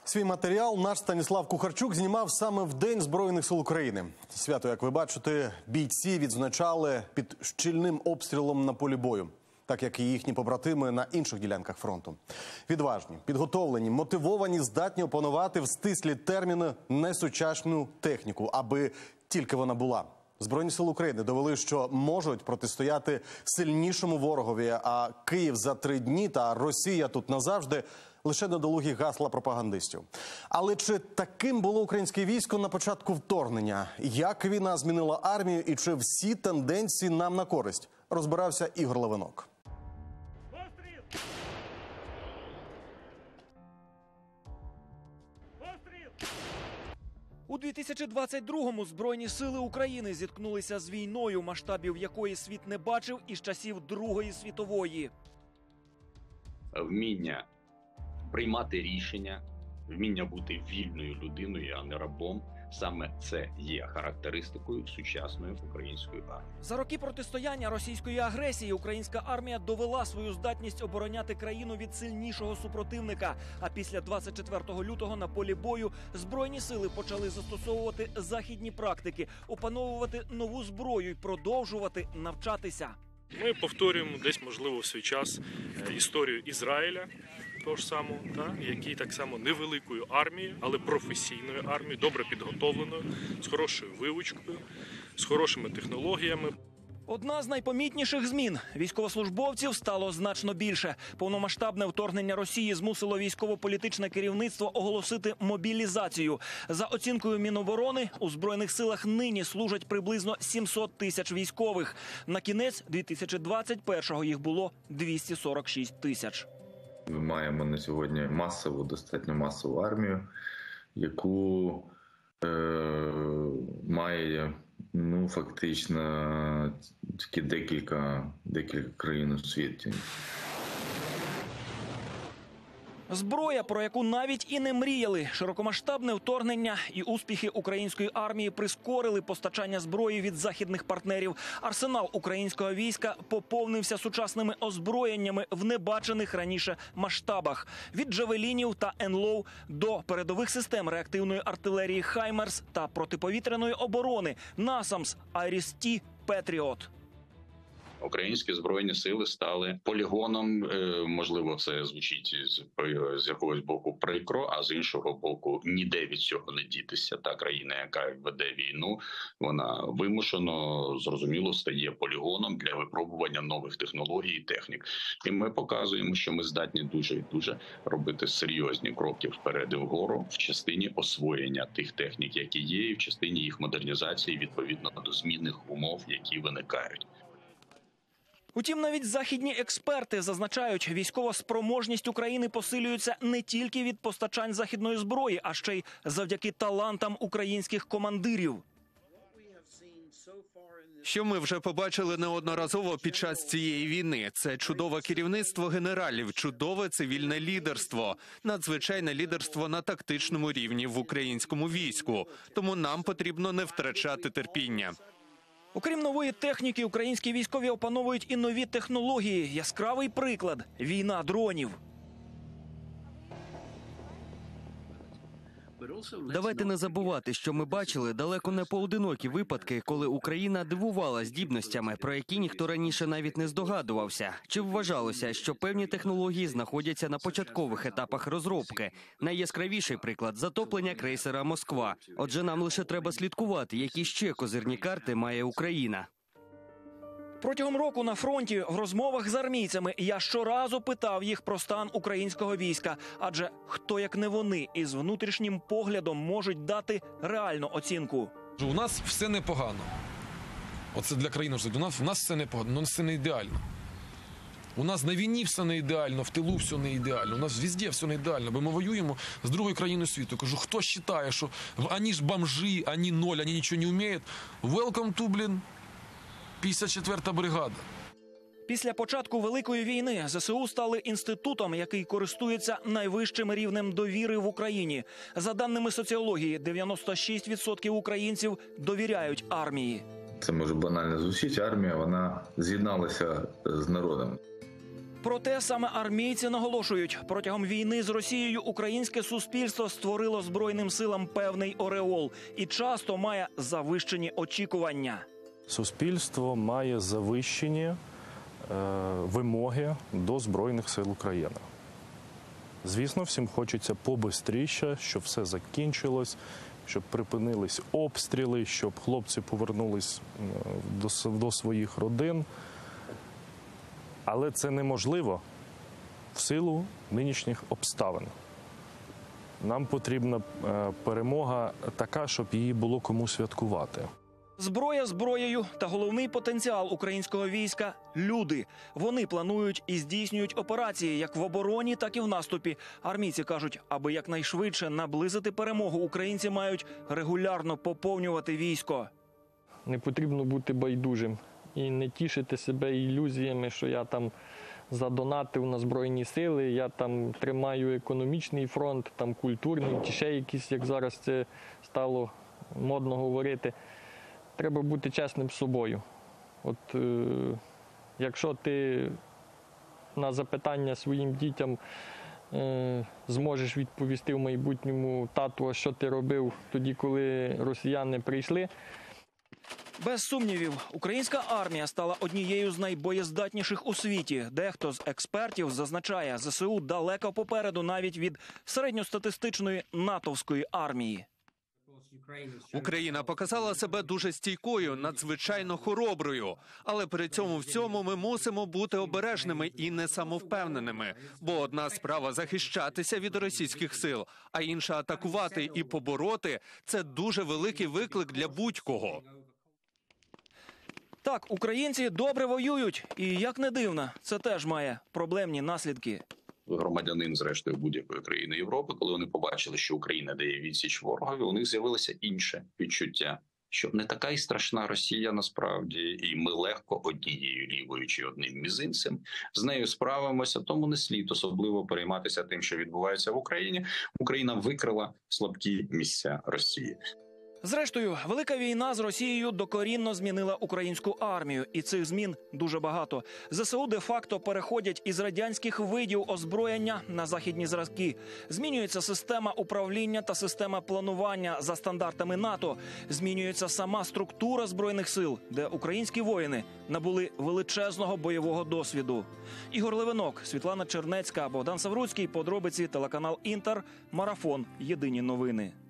Свій матеріал наш Станіслав Кухарчук знімав саме в День Збройних сил України. Свято, як ви бачите, бійці відзначали під щільним обстрілом на полі бою, так як і їхні побратими на інших ділянках фронту. Відважні, підготовлені, мотивовані, здатні опанувати в стислі терміни найсучасну техніку, аби тільки вона була. Збройні сили України довели, що можуть протистояти сильнішому ворогові, а Київ за 3 дні та Росія тут назавжди – лише недолугі гасла пропагандистів. Але чи таким було українське військо на початку вторгнення? Як війна змінила армію і чи всі тенденції нам на користь? Розбирався Ігор Левинок. У 2022-му Збройні сили України зіткнулися з війною, масштабів якої світ не бачив із часів Другої світової. Вміння приймати рішення, вміння бути вільною людиною, а не рабом – саме це є характеристикою сучасної української армії. За роки протистояння російської агресії українська армія довела свою здатність обороняти країну від сильнішого супротивника. А після 24 лютого на полі бою Збройні сили почали застосовувати західні практики, опановувати нову зброю і продовжувати навчатися. Ми повторюємо десь, можливо, в свій час історію Ізраїля, того ж самого, який так само невеликою армією, але професійною армією, добре підготовленою, з хорошою вивчкою, з хорошими технологіями. Одна з найпомітніших змін – військовослужбовців стало значно більше. Повномасштабне вторгнення Росії змусило військово-політичне керівництво оголосити мобілізацію. За оцінкою Міноборони, у Збройних силах нині служать приблизно 700 тисяч військових. На кінець 2021-го їх було 246 тисяч. Ми маємо на сьогодні достатньо масову армію, яку має фактично тільки декілька країн у світі. Зброя, про яку навіть і не мріяли. Широкомасштабне вторгнення і успіхи української армії прискорили постачання зброї від західних партнерів. Арсенал українського війська поповнився сучасними озброєннями в небачених раніше масштабах. Від джавелінів та НЛО до передових систем реактивної артилерії «Хаймерс» та протиповітряної оборони «Насамс», «Айріс-Ті», «Петріот». Українські Збройні сили стали полігоном, можливо, це звучить з якогось боку прикро, а з іншого боку, ніде від цього не дітися. Та країна, яка веде війну, вона вимушено, зрозуміло, стає полігоном для випробування нових технологій і технік. І ми показуємо, що ми здатні дуже і дуже робити серйозні кроки вперед і вгору в частині освоєння тих технік, які є, і в частині їх модернізації відповідно до змінних умов, які виникають. Утім, навіть західні експерти зазначають, військова спроможність України посилюється не тільки від постачань західної зброї, а ще й завдяки талантам українських командирів. Що ми вже побачили неодноразово під час цієї війни – це чудове керівництво генералів, чудове цивільне лідерство, надзвичайне лідерство на тактичному рівні в українському війську. Тому нам потрібно не втрачати терпіння. Окрім нової техніки, українські військові опановують і нові технології. Яскравий приклад – війна дронів. Давайте не забувати, що ми бачили далеко не поодинокі випадки, коли Україна дивувала здібностями, про які ніхто раніше навіть не здогадувався. Чи вважалося, що певні технології знаходяться на початкових етапах розробки? Найяскравіший приклад – затоплення крейсера «Москва». Отже, нам лише треба слідкувати, які ще козирні карти має Україна. Протягом року на фронті в розмовах з армійцями я щоразу питав їх про стан українського війська. Адже хто, як не вони, із внутрішнім поглядом можуть дати реальну оцінку. У нас все непогано. Оце для країни. У нас все непогано, але все не ідеально. У нас на війні все не ідеально, в тилу все не ідеально. У нас везде все не ідеально, бо ми воюємо з другою країною світу. Кажу, хто вважає, що вони ж бомжі, вони ноль, вони нічого не вміють? Welcome to, 54-та бригада. Після початку Великої війни ЗСУ стали інститутом, який користується найвищим рівнем довіри в Україні. За даними соціології, 96% українців довіряють армії. Це може банально звучить, армія, вона з'єдналася з народом. Проте саме армійці наголошують, протягом війни з Росією українське суспільство створило Збройним силам певний ореол і часто має завищені очікування. Суспільство має завищені вимоги до Збройних сил України. Звісно, всім хочеться побистріше, щоб все закінчилось, щоб припинились обстріли, щоб хлопці повернулись до своїх родин. Але це неможливо в силу нинішніх обставин. Нам потрібна перемога така, щоб її було кому святкувати. Зброя зброєю, та головний потенціал українського війська – люди. Вони планують і здійснюють операції як в обороні, так і в наступі. Армійці кажуть, аби якнайшвидше наблизити перемогу, українці мають регулярно поповнювати військо. Не потрібно бути байдужим і не тішити себе ілюзіями, що я там задонатив на Збройні сили, я там тримаю економічний фронт, там культурний, чи ще якісь, як зараз це стало модно говорити. Треба бути чесним з собою. Якщо ти на запитання своїм дітям зможеш відповісти в майбутньому: тату, а що ти робив тоді, коли росіяни прийшли? Без сумнівів, українська армія стала однією з найбоєздатніших у світі. Дехто з експертів зазначає, ЗСУ далеко попереду навіть від середньостатистичної натовської армії. Україна показала себе дуже стійкою, надзвичайно хороброю. Але при цьому всьому ми мусимо бути обережними і не самовпевненими. Бо одна справа – захищатися від російських сил, а інша – атакувати і побороти – це дуже великий виклик для будь-кого. Так, українці добре воюють. І, як не дивно, це теж має проблемні наслідки. Громадянин, зрештою, будь-якої країни Європи, коли вони побачили, що Україна дає відсіч ворогові, у них з'явилося інше відчуття, що не така й страшна Росія насправді, і ми легко однією лівою чи одним мізинцем з нею справимося, тому не слід особливо перейматися тим, що відбувається в Україні. Україна викрила слабкі місця Росії. Зрештою, велика війна з Росією докорінно змінила українську армію. І цих змін дуже багато. ЗСУ де-факто переходять із радянських видів озброєння на західні зразки. Змінюється система управління та система планування за стандартами НАТО. Змінюється сама структура Збройних сил, де українські воїни набули величезного бойового досвіду. Ігор Левинок, Світлана Чернецька, Богдан Савруцький. Подробиці, телеканал «Інтер», Марафон. Єдині новини.